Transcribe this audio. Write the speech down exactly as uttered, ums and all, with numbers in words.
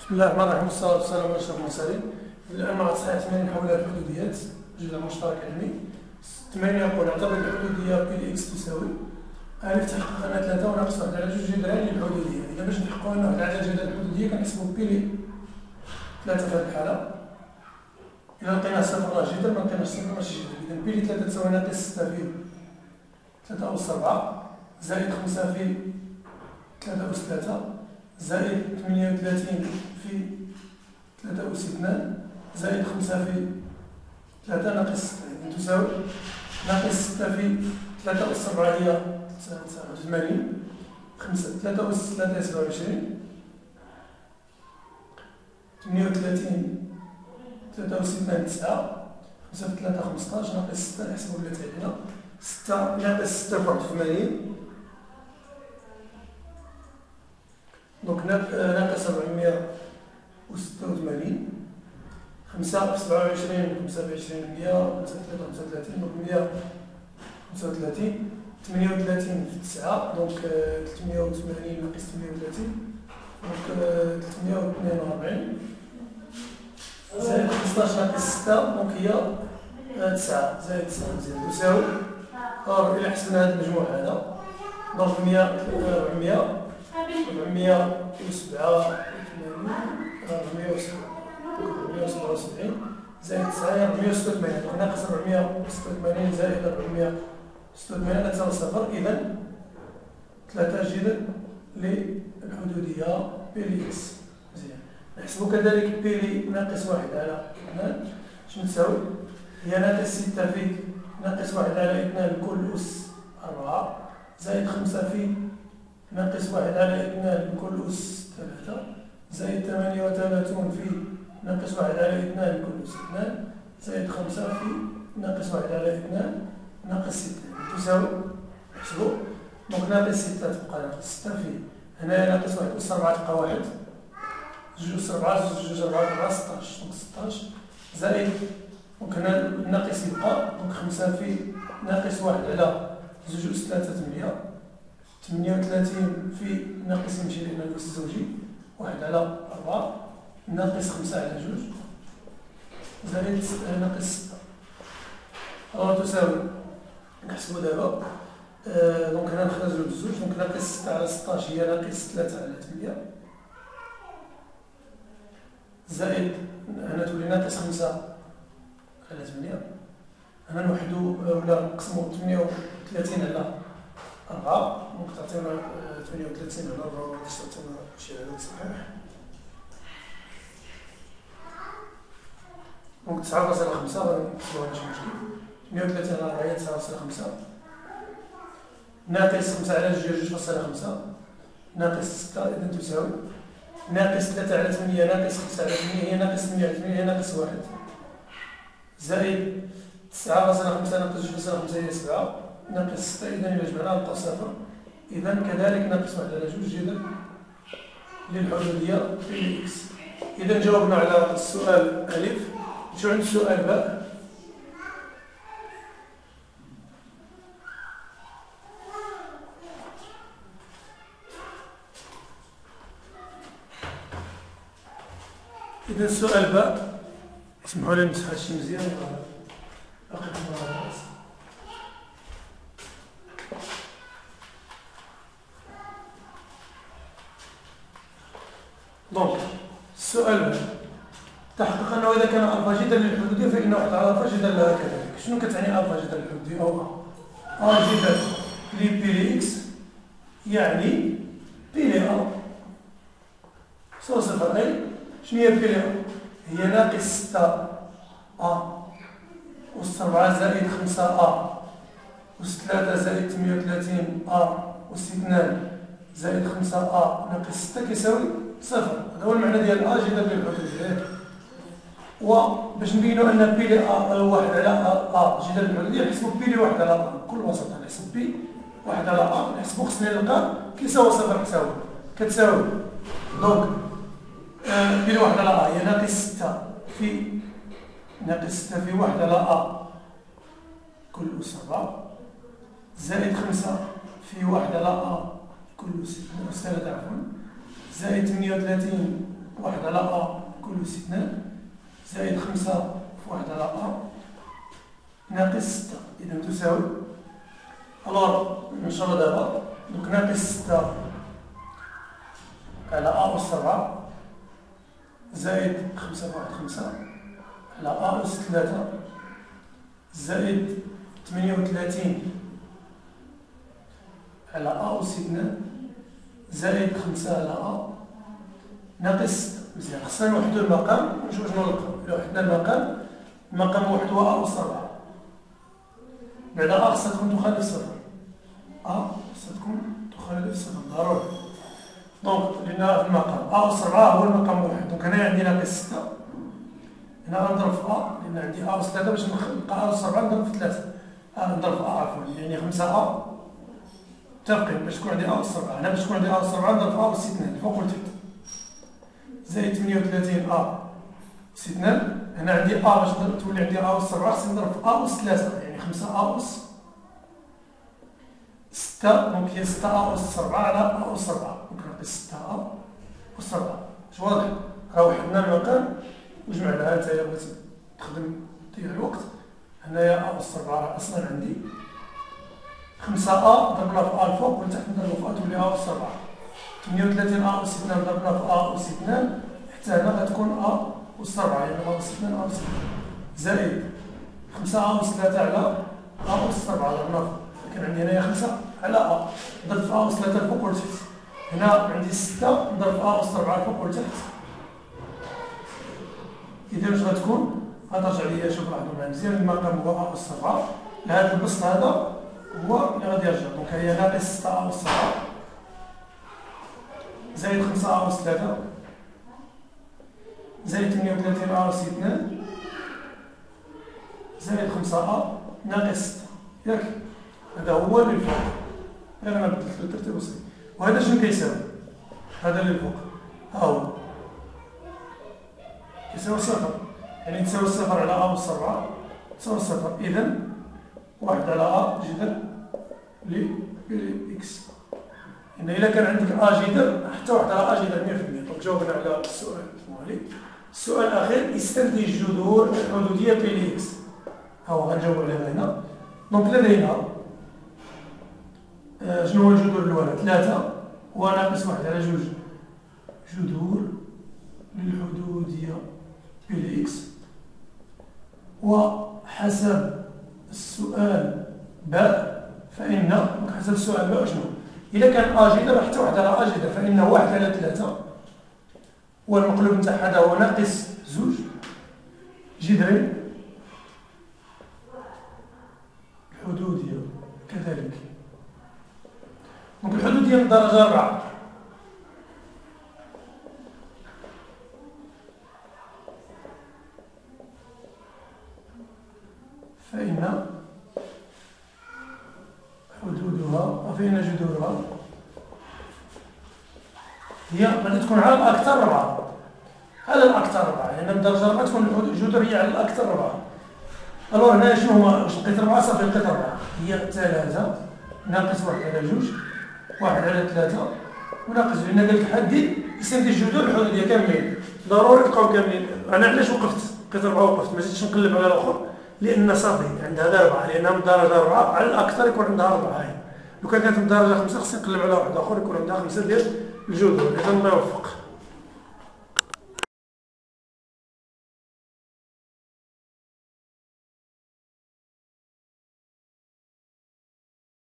بسم الله الرحمن الرحيم والصلاة والسلام على أشرف المرسلين. الآن مع تصحيح ثمانين حول الحدوديات جزء مشترك علمي. ثمانين يقول اعتبر الحدودية بي دي إكس تساوي ألف تحقق أن ثلاثة وناقص واحد على جوج جذران للحدودية. إذا باش نحققوا أن واحد على جذر الحدودية كنحسبوا بي لي ثلاثة في هذه الحالة. إذا لقينا صفر راه جذر، ما لقيناش صفر ماشي جذر. إذا بي لي ثلاثة تساوي ناقص ستة في ثلاثة أس أربعة زائد خمسة في ثلاثة أس ثلاثة زائد ثمانية وثلاثين في ثلاثة أس اثنان زائد خمسة في ثلاثة ناقص ستة، إذا تساوي ناقص ستة في ثلاثة أس أربعة هي ثمانين، خمسة ثلاثة أس ثلاثة سبعة وعشرين، ثمانية وثلاثين ثلاثة أس اثنان تسعة، خمسة في ثلاثة خمسطاش ناقص ستة نحسبو بلا تعلينا، ستة ناقص ستة بواحد وثمانين دونك ناقص أربعمية وستة وثمانين، خمسة في سبعة وعشرين خمسة في عشرين مية، خمسة في ثلاثة خمسة وثلاثين دونك مية خمسة وثلاثين، ثمانية وثلاثين في تسعة دونك ثلاثمية وثمانين ناقص ثمانية وثلاثين دونك ثلاثمية واثنين وأربعين زائد خمسطاش ناقص ستة دونك هي تسعة زائد تسعة مزيان تساوي. أور إلا حسبنا هذا المجموع هذا دونك مية أربعمية أربعمية وسبعة وثمانين أربعمية وسبعة وسبعين زائد تسعة أربعمية وستة وثمانين دونك ناقص أربعمية وستة وثمانين زائد أربعمية وستة وثمانين لا تساوي صفر. إذا ثلاثة جذر للحدودية بي لي إكس. مزيان نحسبو كذلك بي لي ناقص واحد على اثنان شنو تساوي؟ هي ناقص ستة في ناقص واحد على اثنان كل أس أربعة زائد خمسة في ناقص واحد على اثنان كل أس ثلاثة زائد ثمانية وثلاثون في ناقص واحد على اثنان كل أس اثنان زائد خمسة في ناقص واحد على اثنان ناقص ستة تساوي نحسبو دونك ناقص ستة تبقى ناقص ستة في هنايا ناقص واحد أس أربعة تبقى واحد جوج أس أربعة جوج جوج أربعة أربعة ستاش دونك ستاش زائد دونك هنا الناقص يبقى دونك خمسة في ناقص واحد على زوج أس ثلاثة ثمانية ثمانية وثلاثين في ناقص يمشي لنا الأس الزوجي واحد على أربعة ناقص خمسة على جوج زائد ناقص ستة أو تساوي نحسبو دابا آه دونك هنا نخرجو بزوج دونك ناقص ستة على ستاش هي ناقص ثلاثة على ثمانية زائد هنا تولي ناقص خمسة على ثمانية هنا نوحدو ولا نقسمو ثمانية وثلاثين على أربعة دونك تعطينا ثمانية وثلاثين على أربعة وغادي تعطينا شي عدد صحيح دونك تسعة فاصلة خمسة غادي نكتبوها ماشي مشكل ثمانية وثلاثين على أربعة تسعة فاصلة خمسة ناقص خمسة على جوج جوج فاصلة خمسة ناقص ستة إذا تساوي ناقص ثلاثة على ثمانية ناقص خمسة على ثمانية هي ناقص ثمانية على ثمانية هي ناقص واحد زائد تسعة فاصلة خمسة ناقص جوج فاصلة خمسة هي سبعة ناقص ستة إذا إلا جمعناها نلقاو صفر. إذا كذلك ناقص واحد على جوج جذر للحدودية بي لي إكس. إذا جاوبنا على السؤال ألف. نمشيو عند السؤال باء. إذا السؤال باء اسمحوا لي نمسح هادشي مزيان دونك السؤال تحقق انه اذا كان الفا جذر للحدوديه فان واحد على الفا جذر لها كذلك. شنو كتعني الفا جذر للحدوديه او ا جذر لي بي لي اكس يعني بي لي ا سو صفر اي شنو هي بي لي ا؟ هي ناقص ستة ا أس أربعة زائد خمسة ا أس ثلاثة زائد ثمانية وثلاثين ا أس اثنان زائد خمسة ا ناقص ستة كيساوي صفر. هذا هو المعنى ديال ا جذر للحدودية. وباش نبينوا ان بي لي ا واحد على ا جذر للحدودية نحسبوا بي لي واحد على ا بكل بساطة نحسب بي واحد على ا نحسبوا خصني نلقى كيساوي صفر كتساوي كتساوي دونك بي لي واحد على ا هي ناقص ستة في ناقص ستة في واحد على ا كل أس أربعة زائد خمسة في واحد على ا كل أس ثلاثة عفوا زائد ثمانية وثلاثين واحد على أ كل أس اثنان زائد خمسة في واحد على أ ناقص ستة، إذا تساوي. ألور نشرو دابا، دوك ناقص ستة على أ أس ربعة زائد خمسة في واحد خمسة على أ أس ثلاثة زائد ثمانية وثلاثين على أ أس اثنان زائد خمسة على أ ناقص ستة. مزيان، خصنا نوحدو المقام ونشوفو شنو نلقاو. إلا وحدنا المقام، المقام واحد هو أ أس ربعة، بعد أ خصها تكون تخالف صفر، أ خصها تكون تخالف صفر ضروري. دونك لأن في المقام أ أس ربعة هو المقام واحد، دونك هنايا عندي ناقص ستة، هنا غنضرب في أ لأن عندي أ أس ثلاثة باش نلقى أ أس ربعة نضرب في ثلاثة، أ نضرب في أ عفوا يعني خمسة أ متفقين باش تكون عندي أ أس ربعة، هنا باش تكون عندي أ أس ربعة نضرب في أ أس اثنان الفوق والتحت زائد ثمانية وثلاثين أ أس اثنان، هنا عندي أ باش تولي عندي أ أس ربعة خصني نضرب في أ أس ثلاثة يعني خمسة أ أس ستة، دونك هي ستة أ أس ربعة على أ أس ربعة، دونك ناقص ستة أ أس ربعة. واش واضح؟ راه وحدنا المقام وجمعناها نتايا بغيتي تخدم تضيع الوقت. هنايا أ أس ربعة راه أصلا عندي خمسة أ ضربنا في أ الفوق والتحت نضربو في أ تولي أ أس ربعة، ثمانية وثلاثين أ أس اثنان ضربنا في أ أس اثنان حتى هنا غتكون أ أس ربعة يعني أ أس اثنان أ أس اثنان زائد خمسة أ أس ثلاثة على أ أس ربعة ضربنا في، كان عندي هنايا خمسة على أ نضرب في أ أس ثلاثة الفوق والتحت، هنا عندي ستة نضرب في أ أس ربعة الفوق والتحت. إذا واش غتكون؟ غترجع ليا شوف لاحظوا معايا مزيان، المقام هو أ أس ربعة، هذا البسط هذا هو اللي غادي يرجع، دونك هي ناقص ستة أ أس ربعة زائد خمسة أ أس ثلاثة زائد ثمانية وثلاثين أ أس اثنان زائد خمسة أ ناقص ستة، ياك؟ هذا هو اللي فوق، غير أنا بدلت له ترتيب بسيط. وهذا شنو كيساوي؟ هذا اللي فوق ها هو كيساوي صفر، يعني تساوي صفر على أ أس ربعة تساوي صفر، إذا واحد على أ جذر ل إكس. إن إلا كان عندك أ جذر حتى واحد على أ جذر مية في المية. دونك جاوبنا على السؤال الموالي. السؤال الأخير استنتج الجذور الحدودية بي إكس، ها هو غنجاوب عليه هنا. دونك لدينا آه شنو هو الجذور الأولى؟ ثلاثة وناقص واحد على جوج جذور للحدودية بي إكس، وحسب السؤال باء فإن حسب السؤال باء شنو؟ إذا كان أ جذر حتى واحد على أ جذر فإن واحد على ثلاثة والمقلوب نتاع هذا هو ناقص زوج جذرين الحدودية كذلك. دونك الحدودية من الدرجة أربعة، فإن حدودها فإن جذورها هي غادي تكون على الأكثر ربعة، على الأكثر ربعة، لأن يعني الدرجة ربعة تكون الجذور هي على الأكثر ربعة. ألور هنا شنو هو؟ واش لقيت ربعة صافي لقيت ربعة، هي ثلاثة ناقص واحد على جوج واحد على ثلاثة وناقص، لأن قال لك حدد استنتج الجذور الحدودية كاملين، ضروري تلقاو كاملين. أنا علاش وقفت؟ لقيت ربعة وقفت، ما زدتش نقلب على الآخر لأن صافي عندها غير ربعة، لأنها من درجة ربعة على الأكثر يكون عندها ربعة. لو كان كانت من درجة خمسة خصني نقلب على واحد آخر يكون عندها خمسة ديال الجذور. إذا الله يوفق.